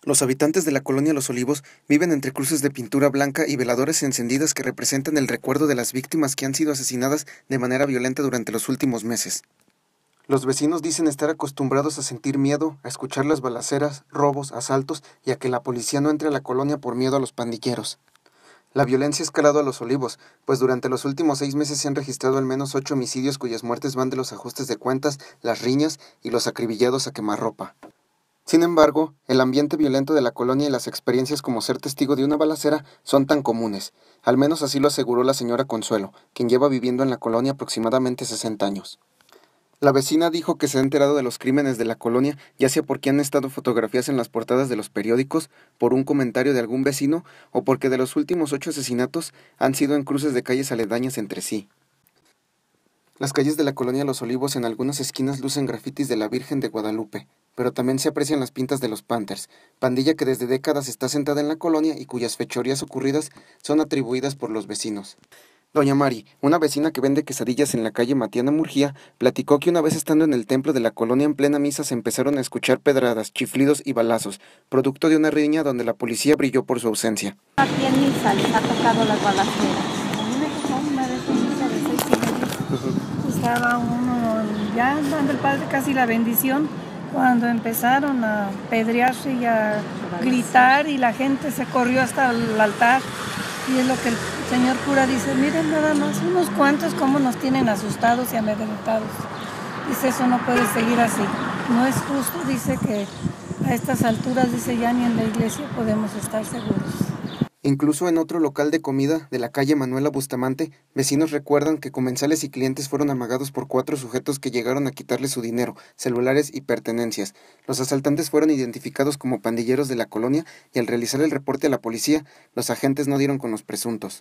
Los habitantes de la colonia Los Olivos viven entre cruces de pintura blanca y veladores encendidas que representan el recuerdo de las víctimas que han sido asesinadas de manera violenta durante los últimos meses. Los vecinos dicen estar acostumbrados a sentir miedo, a escuchar las balaceras, robos, asaltos y a que la policía no entre a la colonia por miedo a los pandilleros. La violencia ha escalado a Los Olivos, pues durante los últimos 6 meses se han registrado al menos 8 homicidios cuyas muertes van de los ajustes de cuentas, las riñas y los acribillados a quemarropa. Sin embargo, el ambiente violento de la colonia y las experiencias como ser testigo de una balacera son tan comunes. Al menos así lo aseguró la señora Consuelo, quien lleva viviendo en la colonia aproximadamente 60 años. La vecina dijo que se ha enterado de los crímenes de la colonia, ya sea porque han estado fotografías en las portadas de los periódicos, por un comentario de algún vecino o porque de los últimos 8 asesinatos han sido en cruces de calles aledañas entre sí. Las calles de la colonia Los Olivos en algunas esquinas lucen grafitis de la Virgen de Guadalupe, pero también se aprecian las pintas de los Panthers, pandilla que desde décadas está sentada en la colonia y cuyas fechorías ocurridas son atribuidas por los vecinos. Doña Mari, una vecina que vende quesadillas en la calle Matiana Murgía, platicó que una vez estando en el templo de la colonia en plena misa se empezaron a escuchar pedradas, chiflidos y balazos, producto de una riña donde la policía brilló por su ausencia. Aquí en misa les ha tocado las balaceras. A mí me tocó una vez en misa de 6 y media. Estaba uno ya dando el padre casi la bendición cuando empezaron a pedrearse y a gritar y la gente se corrió hasta el altar. Y es lo que el señor cura dice, miren nada más, unos cuantos cómo nos tienen asustados y amedrentados. Dice, eso no puede seguir así. No es justo, dice que a estas alturas, dice, ya ni en la iglesia podemos estar seguros. Incluso en otro local de comida de la calle Manuela Bustamante, vecinos recuerdan que comensales y clientes fueron amagados por 4 sujetos que llegaron a quitarles su dinero, celulares y pertenencias. Los asaltantes fueron identificados como pandilleros de la colonia y al realizar el reporte a la policía, los agentes no dieron con los presuntos.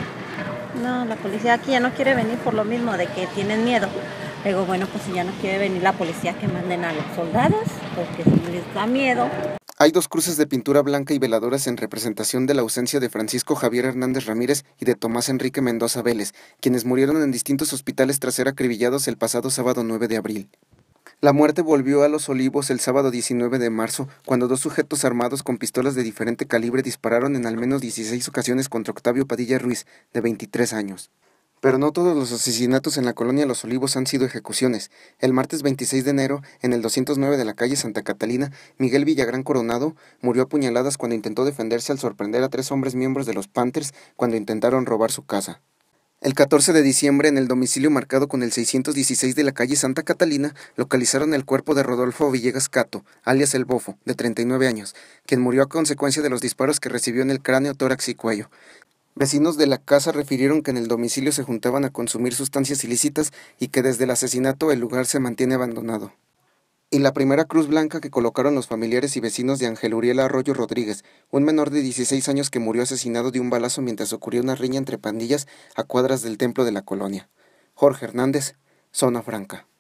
No, la policía aquí ya no quiere venir por lo mismo de que tienen miedo. Luego, bueno, pues si ya no quiere venir la policía, que manden a los soldados, porque si les da miedo. Hay 2 cruces de pintura blanca y veladoras en representación de la ausencia de Francisco Javier Hernández Ramírez y de Tomás Enrique Mendoza Vélez, quienes murieron en distintos hospitales tras ser acribillados el pasado sábado 9 de abril. La muerte volvió a Los Olivos el sábado 19 de marzo, cuando 2 sujetos armados con pistolas de diferente calibre dispararon en al menos 16 ocasiones contra Octavio Padilla Ruiz, de 23 años. Pero no todos los asesinatos en la colonia Los Olivos han sido ejecuciones. El martes 26 de enero, en el 209 de la calle Santa Catalina, Miguel Villagrán Coronado murió a puñaladas cuando intentó defenderse al sorprender a 3 hombres miembros de los Panthers cuando intentaron robar su casa. El 14 de diciembre, en el domicilio marcado con el 616 de la calle Santa Catalina, localizaron el cuerpo de Rodolfo Villegas Cato, alias El Bofo, de 39 años, quien murió a consecuencia de los disparos que recibió en el cráneo, tórax y cuello. Vecinos de la casa refirieron que en el domicilio se juntaban a consumir sustancias ilícitas y que desde el asesinato el lugar se mantiene abandonado. Y la primera cruz blanca que colocaron los familiares y vecinos de Ángel Uriel Arroyo Rodríguez, un menor de 16 años que murió asesinado de un balazo mientras ocurrió una riña entre pandillas a cuadras del templo de la colonia. Jorge Hernández, Zona Franca.